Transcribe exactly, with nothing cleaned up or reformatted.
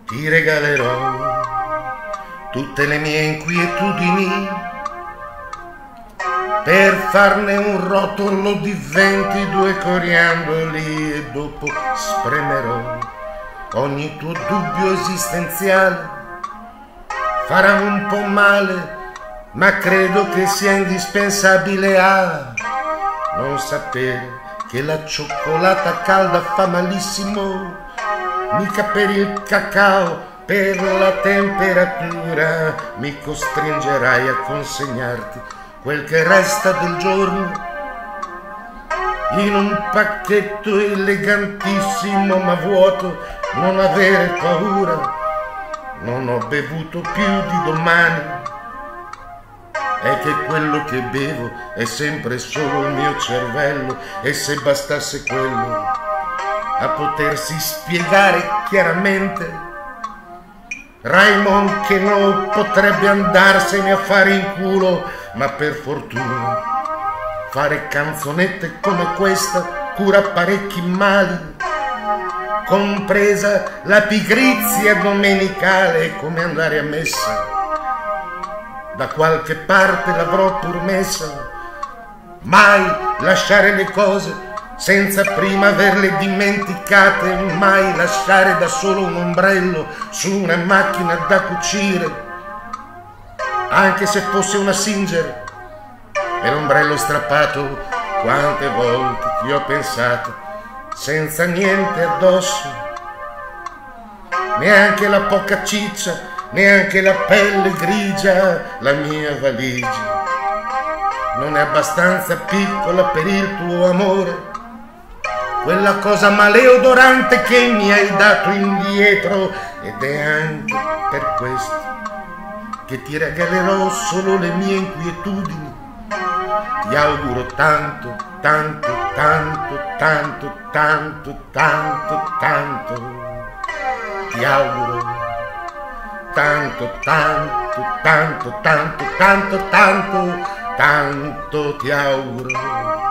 Ti regalerò tutte le mie inquietudini per farne un rotolo di ventidue coriandoli e dopo spremerò ogni tuo dubbio esistenziale. Farà un po' male, ma credo che sia indispensabile a non sapere che la cioccolata calda fa malissimo, mica per il cacao, per la temperatura mi costringerai a consegnarti quel che resta del giorno in un pacchetto elegantissimo ma vuoto. Non avere paura, non ho bevuto più di domani, è che quello che bevo è sempre solo il mio cervello, e se bastasse quello a potersi spiegare chiaramente, Raymond che non potrebbe andarsene a fare in culo, ma per fortuna fare canzonette come questa cura parecchi mali, compresa la pigrizia domenicale, come andare a messa. Da qualche parte l'avrò pur messa, mai lasciare le cose senza prima averle dimenticate, mai lasciare da solo un ombrello su una macchina da cucire, anche se fosse una Singer e l'ombrello strappato. Quante volte ti ho pensato senza niente addosso, neanche la poca ciccia, neanche la pelle grigia. La mia valigia non è abbastanza piccola per il tuo amore, quella cosa maleodorante che mi hai dato indietro, ed è anche per questo che ti regalerò solo le mie inquietudini. Ti auguro tanto, tanto, tanto, tanto, tanto, tanto, tanto. Ti auguro tanto, tanto, tanto, tanto, tanto, tanto, tanto ti auguro.